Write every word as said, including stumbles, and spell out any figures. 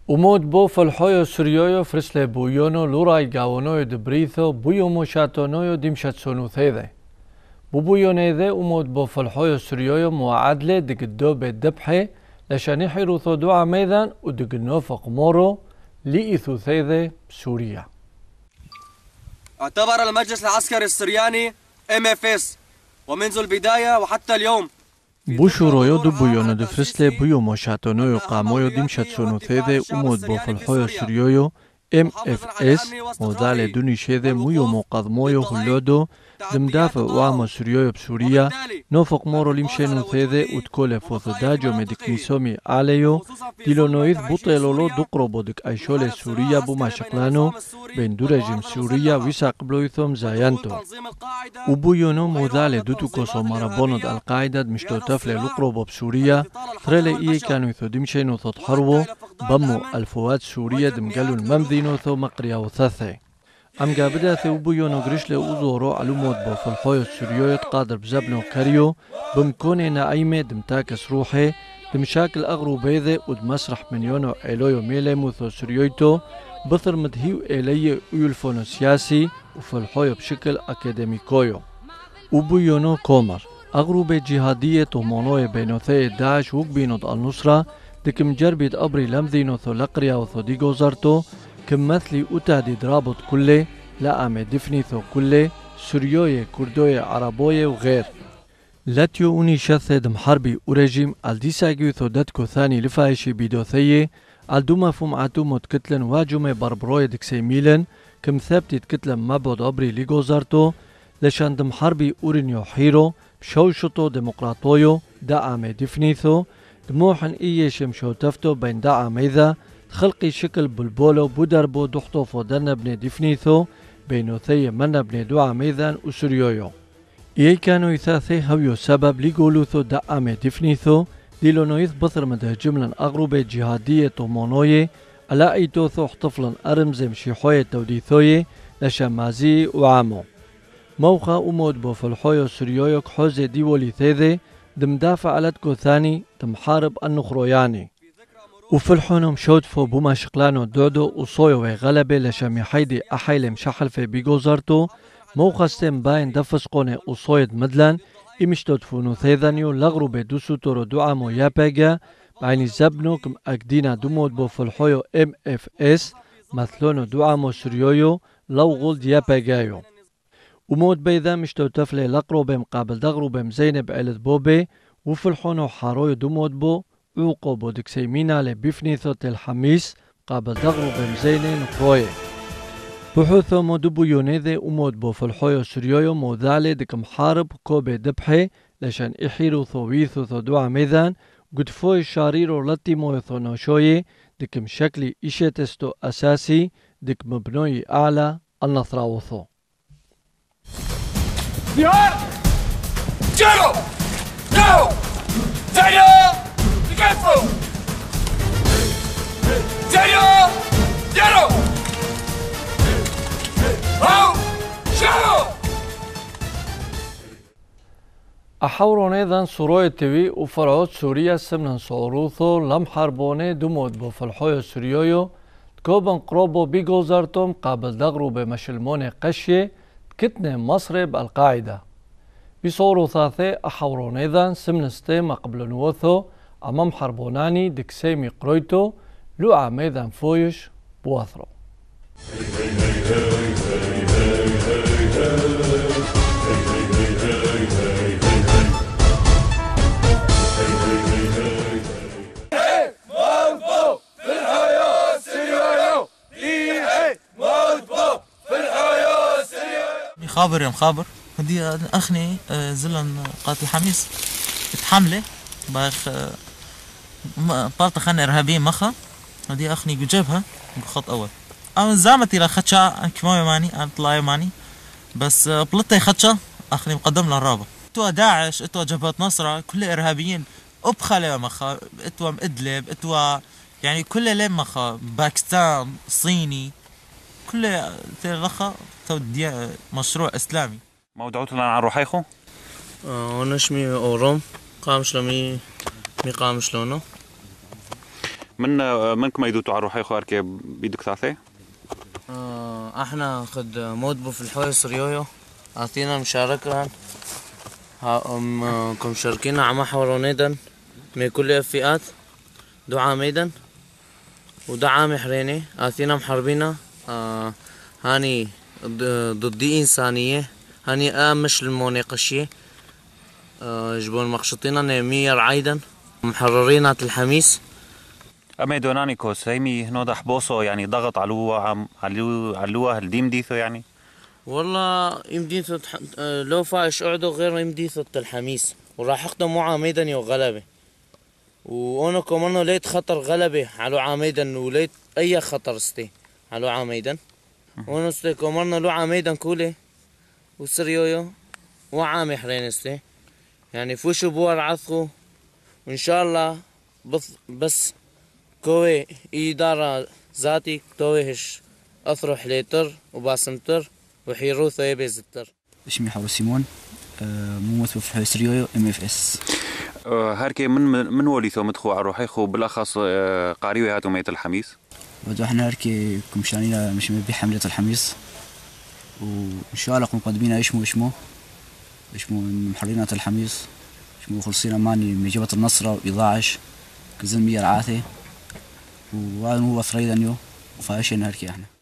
Umod bo falhoyo suryoyo frisle buyono luray gavonoyo debritho buyomo shatonoyo dimshatsonu thede. بوبويونيذي أمود بوفالحويو سوريويو معادلة دق الدوبة دبحي لشان يحيرو ثودو عميدان ودق النوفق مورو لإيثو ثيذي بسوريا. اعتبر المجلس العسكري السرياني إم إف إس ومنذ البداية وحتى اليوم بوشورويو دبويونو دفرسلي بيو موشاتونويو قامويو ديمشاتسونو ثيذي أمود بوفالحويو سوريويو إم إف إس موزالي دوني شيذي ميو موقضمويو هلودو دمدافع وعمو سوريويو بسوريا نوفق مورو لمشينو ثيذي وتكولي فوثداجو مدك نيسومي عليو ديلو نويث بوطيلولو دقربو دك ايشولي سوريا بوما شقلانو بين دورجم سوريا ويسا قبلويثوم زايانتو وبويونو موزالي دوتو كوسو مرابونود القاعدة مشتو تفلي لقربو بسوريا ثريلي ايه كانو يثو دمشينو ثو تحربو بمو الفوات سوريا دمقالو الممذينو ثو مقريا وثاثي ام قابدا ثوبو يونو غريشلي وزورو علومود بو فالحويو السوريويت قادر بزبنو كاريو بمكوني نايمة دمتاكس روحي دمشاكل اغرو بيذي ودمسرح من يونو ايلويو ميلي موثو سوريويتو بثر مدهيو ايلي ويلفونو سياسي وفالحويو بشكل اكاديميكويو وبو يونو كومر اغرو بي جهادية طومونوي بينو ثي داعش وقبينو النصرة دكم جربيد ابري لمذينو ثو لقريا وثو ديغو زارتو كم مثلي أتعدد رابط كله لا أمي دفنيثو كله سوريوية كردوية عربوية وغير لاتيو أوني شثد محربي ورجيم الديساقيو ثودتكو ثاني لفايشي بيدوثية الدوما فمعاتو متكتلن واجومي بربروية دكسي ميلن كم ثابتي تكتلن مبود أبري ليغو زارتو لشان دم حربي أورينيو حيرو بشوشتو ديمقراطويو دا أمي دفنيثو دموحن إيه شمشو تفتو بين دا أميذا خلقي شكل بلبولو بودربو دحطو فودرنا بني دفنيثو بينو ثي منا بني دعا ميذان وسوريويو إيه كانوا يثاثي هويو سبب ليقولوثو دعامي دفنيثو ديلو نويث بثر مده جملا أغروبة جهادية طومونوية ألا ايتوثو احتفلا أرمزم شيحوية توديثوية لشمازي وعامو موقع أمود بو فالحويو سوريويو كحوزي ديولي ثيذي دمدافع علتكو ثاني تمحارب النخروياني وفلحونهم شوتفو بوما شقلانو دودو وصويو غلبة لشامي حيدي أحيلم مشحل في بيغوزارتو موخستين باين دفسقوني وصويد مدلان إمشتوتفونو ثيذانيو لغرو بدوسو تورو دعامو ياباقا بعيني زبنو كم أكدينا دومود بو فلحويو إم إف إس مثلونو دعامو سوريويو لو غولد ياباقايو ومود بيذا مشتوتفلي لقرو بمقابل دغرو بمزينب عيلت بوبي وفلحونو حارويو دومود بو عقوبو دكسيمينا لبيفنيثو الحميس قابل دغرو بمزينين نقرويه بحوثو مدبو يونيذي ومود بو فالحويو سوريويو موذالي دك محارب كوبي دبحي لشان إحيرو ثويثو ثو دعا ميذان قدفوي شاريرو لطي مويثو نوشوي دك مشكلي إشي تستو أساسي دك مبنوي أعلى النثراوثو زيار جلو جو زيو كفو زيو يرو هاو شو أحورون إذن سوروي تيوي وفرعود سوريا سمنن صوروثو لم حربوني دمود بفالحويو سوريويو تكوبن قروبو بيغوزارتوم قابل دغرو بمشلموني قشي كتنة مصرب القاعدة بصورو ثاثي أحورون إذن سمنستي مقبل نوثو أمام حربوناني دكسيمي قرويتو لو عميذان فويش بواثرو خابر يا مخابر هدي أخني زلن قاتل حميس اتحمله باخ بارتا خان إرهابية مخا هدي أخني جابها بخط أول أنا زعمتي لخدشة كماوي ماني أنا طلعي ماني بس بلطي خدشة أخني مقدم للرابع اتوا داعش اتوا جبهة نصرة كل إرهابيين أبخلة مخا اتوا مقدلب اتوا يعني كل لين مخا باكستان صيني كل تلخا تودي مشروع إسلامي موضوعتنا عن روحيخو ونشمي أورام قام شلمي مي قام شلونه من منكم يدوتوا على روحي خو هركي بيدك ثاثي؟ آه احنا خد مودبو في الحوية سريويو عطينا مشاركة كم مشاركين على محور ميدان من كل الفئات دعاء ميدان ودعاء محريني عطينا محاربينا آه هاني ضدي إنسانية هاني آمش المناقشية آه جبون مقشطينا نيمير عايدا محررين الحميس. أما دوناني كوس هيمي هنودا حبوسو يعني ضغط علوها علوها علوها الديم ديثو يعني والله يمديثو تح... لو فايش قعدوا غير يمديثو الحميس وراح يقدموا عميدا وغلبة وانا كمان ليت خطر غلبة على عميدا وليت اي خطر استي على عميدا وانا استي كمان لو عميدا كولي وسريويو وعامي حرين استي يعني فوشو بوار عثقو وان شاء الله بس بس كوي إدارة ذاتي تويهش أثرح ليتر وباسمتر وحيرو ثيبي زتر. اسمي حارو سيمون ممثل في سريويو ام اف اس. هاركي من من وليثو مدخو على روحي خو بالاخص قاريوي هاتو ميت الحميس. بدو احنا هاركي كمشانينا مش بحملة الحميس وان شاء الله مقدمين اشمو اشمو اشمو محررينات الحميس اشمو خلصينا ماني من جبهة النصرة وإضاعش كزلمية العاثي وهذا هو فريدا يو وفاشين هاركي احنا